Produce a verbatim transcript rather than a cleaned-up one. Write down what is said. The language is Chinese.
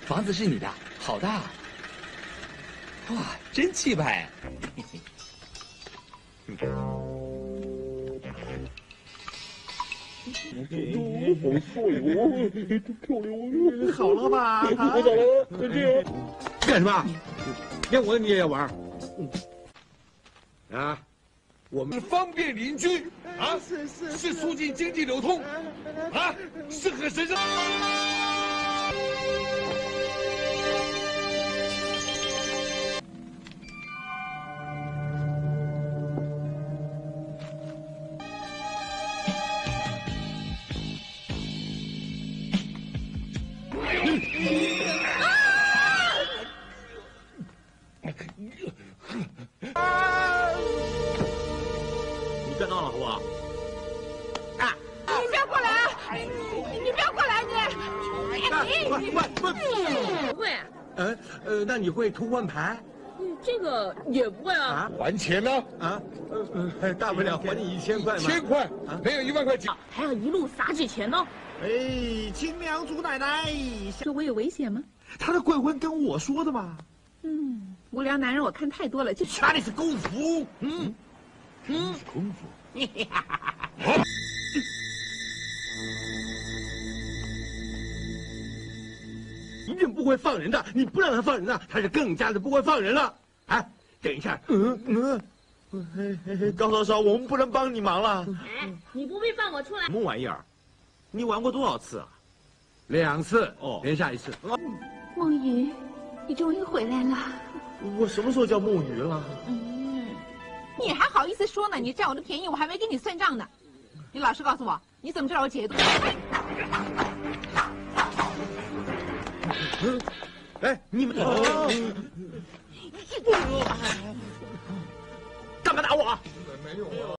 房子是你的，好大！哇，真气派！ 好帅哦，真漂亮哦！ 好了吧？ 我走了，再见。 干什么？连我你也要玩？啊！我们方便邻居啊， 是是是促进经济流通啊，是很神圣。 你别闹了，好不好？啊！ 你不要过来啊！你不要过来，你！ 喂喂喂！ 不会。 呃呃，那你会偷换牌？ 嗯，这个也不会啊。 啊？ 还钱呢？ 啊？呃呃，大不了还你一千块嘛。 千块啊，没有一万块钱。 还要一路撒纸钱呢。 哎，亲娘祖奶奶， 说我有危险吗？ 他的鬼魂跟我说的嘛。 嗯，无聊男人我看太多了，就查理是功夫。嗯嗯，功夫。 一定不会放人的，你不让他放人了，他是更加的不会放人了。哎，等一下， 嗯嗯，嘿嘿嘿，高少少，我们不能帮你忙了。 哎，你不必放我出来。 什么玩意儿？你玩过多少次啊？ 两次哦， 连下一次。 梦雨，你终于回来了。 我什么时候叫梦鱼了？ 嗯，你还好意思说呢？你占我的便宜，我还没跟你算账呢。你老实告诉我，你怎么知道我解毒？ 嗯，哎，你们干嘛打我？ 没有啊。